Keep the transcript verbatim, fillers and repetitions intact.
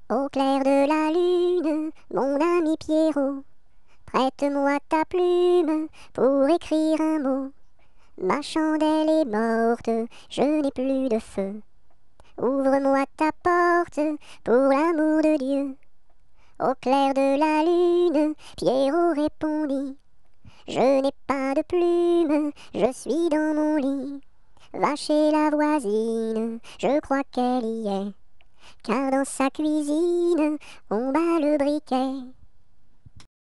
Au clair de la lune, mon ami Pierrot, prête-moi ta plume pour écrire un mot. Ma chandelle est morte, je n'ai plus de feu. Ouvre-moi ta porte pour l'amour de Dieu. Au clair de la lune, Pierrot répondit: Je n'ai pas de plume, je suis dans mon lit. Va chez la voisine, je crois qu'elle y est, car dans sa cuisine, on bat le briquet.